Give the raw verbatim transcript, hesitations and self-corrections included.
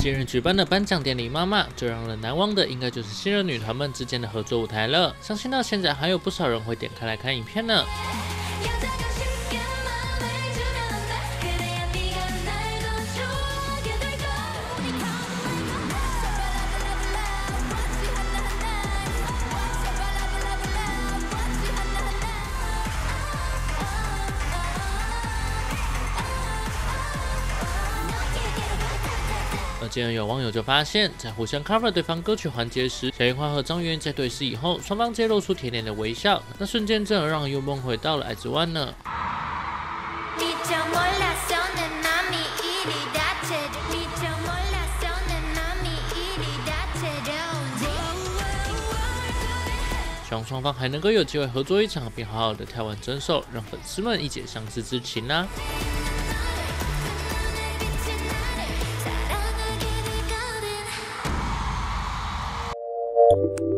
今日举办的颁奖典礼，妈妈最让人难忘的，应该就是新人女团们之间的合作舞台了。相信到现在还有不少人会点开来看影片呢。而竟然有网友就发现，在互相 cover 对方歌曲环节时，小樱花和张元在对视以后，双方皆露出甜甜的微笑，那瞬间真的让人又梦回到了爱之湾呢。希望双方还能够有机会合作一场，并好好的跳完整首，让粉丝们一解相思之情啊。 you